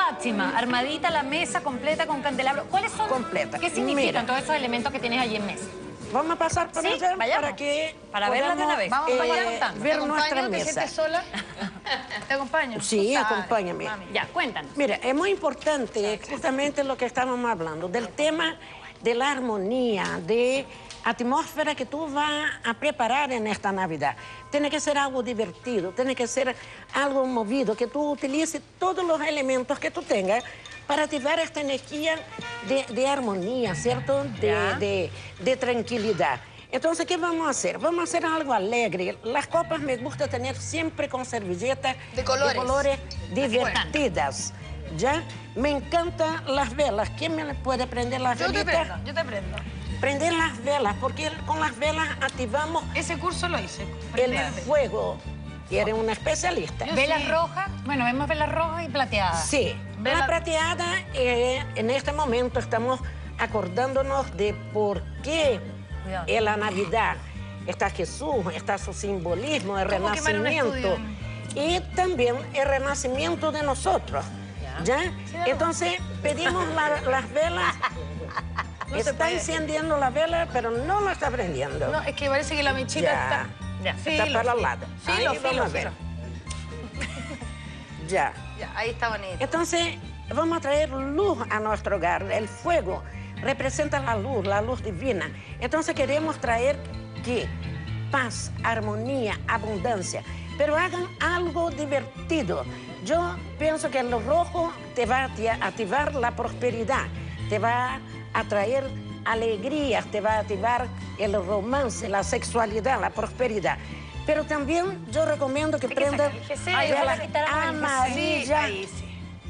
Fátima, armadita la mesa completa con candelabro. ¿Cuáles son? Completa. ¿Qué significan Mira. todos esos elementos que tienes allí en mesa? Vamos a pasar por Sí, allá vayamos. para verla de una vez. Vamos a ver nuestra ¿Te mesa. sientes sola? ¿Te acompaño? Sí, Tú sabes, acompáñame. mami. Ya, cuéntanos. Mira, es muy importante justamente lo que estábamos hablando, del tema de la armonía, de atmósfera que tú vas a preparar en esta Navidad. Tiene que ser algo divertido, tiene que ser algo movido, que tú utilices todos los elementos que tú tengas para activar esta energía de armonía, ¿cierto? De tranquilidad. Entonces, ¿qué vamos a hacer? Vamos a hacer algo alegre. Las copas me gusta tener siempre con servilletas De colores. divertidas. ¿Ya? Me encantan las velas. ¿Quién me puede prender las velitas? Yo te prendo. Prender las velas, porque con las velas activamos Ese curso lo hice. el fuego. Y eres una especialista. ¿Velas rojas? Bueno, vemos velas rojas y plateadas. Sí, la plateada, en este momento estamos acordándonos de por qué Cuidado. en la Navidad está Jesús, está su simbolismo, el ¿Cómo quemaron un renacimiento. estudio? Y también el renacimiento de nosotros. ¿Ya? Entonces pedimos las velas. No se Está puede. encendiendo la vela, pero no lo está prendiendo. No, es que parece que la mechita Ya. está... Ya. Está para el lado. Ahí vamos a ver. Ya. Ya, ahí está bonito. Entonces, vamos a traer luz a nuestro hogar. El fuego representa la luz divina. Entonces, queremos traer ¿qué? Paz, armonía, abundancia. Pero hagan algo divertido. Yo pienso que lo rojo te va a activar la prosperidad, te va a traer alegrías, te va a activar el romance, la sexualidad, la prosperidad. Pero también yo recomiendo que prendan velas amarillas. Ahí sí.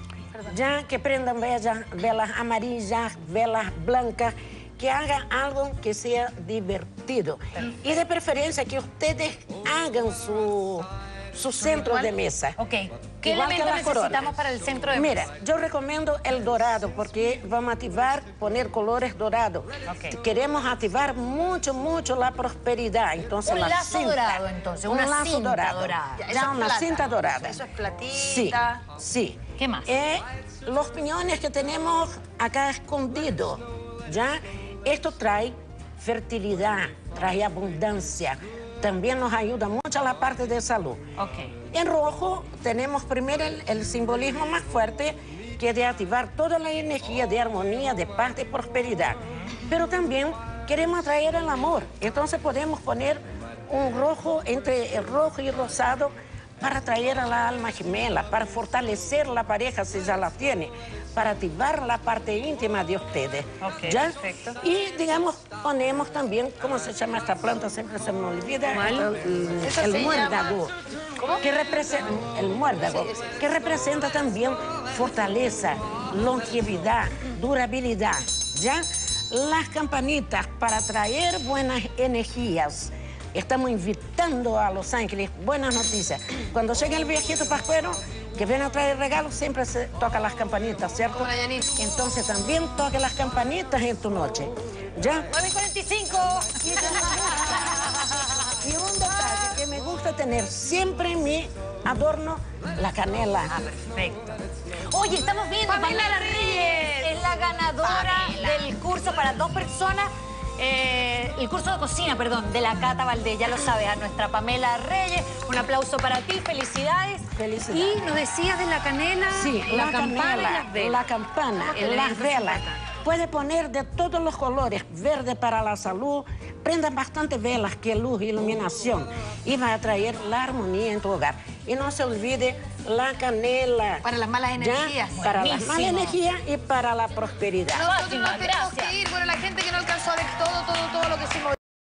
Ya que prendan velas amarillas, velas blancas, que hagan algo que sea divertido. Y de preferencia que ustedes hagan su centro de mesa. Ok. ¿Qué Igual que elementos la corona. necesitamos para el centro de mesa? Mira, yo recomiendo el dorado porque vamos a activar, poner colores dorados. Ok. Queremos activar mucho, mucho la prosperidad. Entonces, Un la lazo cinta, dorado, entonces, un una lazo cinta dorado. dorada. Ya, eso Ya, es una plata. cinta dorada. Eso es platita. Sí, sí. ¿Qué más? Los piñones que tenemos acá escondidos, ¿ya? Esto trae fertilidad, trae abundancia. También nos ayuda mucho a la parte de salud. Ok. En rojo tenemos primero el simbolismo más fuerte, que es de activar toda la energía de armonía, de paz, de prosperidad. Pero también queremos atraer el amor. Entonces podemos poner un rojo entre el rojo y rosado para atraer a la alma gemela, para fortalecer la pareja si ya la tiene, para activar la parte íntima de ustedes. Ok, ¿ya? perfecto. Y, digamos, ponemos también, ¿cómo se llama esta planta? Siempre se me olvida. Eso El se muérdago. ¿Cómo? Que representa, el muérdago, que representa también fortaleza, longevidad, durabilidad, ¿ya? Las campanitas para traer buenas energías. Estamos invitando a Los Ángeles buenas noticias. Cuando llega el viejito pascuero, que viene a traer regalos, siempre se toca las campanitas, ¿cierto? Como la Yanit. Entonces también toque las campanitas en tu noche, ¿ya? 9:45. Y un detalle que me gusta tener siempre en mi adorno, la canela. Perfecto. Oye, estamos viendo Pamela Reyes. Es la ganadora del curso para 2 personas. El curso de cocina, perdón, de la Cata Valdés. Ya lo sabes, a nuestra Pamela Reyes. Un aplauso para ti, felicidades. Felicidades. Y nos decías de la canela, Sí, la canela, campana y las velas. la campana, las velas. Puede poner de todos los colores, verde para la salud. Prendan bastante velas, que luz, iluminación. Y va a traer la armonía en tu hogar. Y no se olvide la canela. Para las malas ¿ya? energías. Para las Buenísimo. malas energías y para la prosperidad. Nosotros Fátima, nos tenemos gracias. que ir. Bueno, la gente que no alcanzó a ver todo lo que hicimos.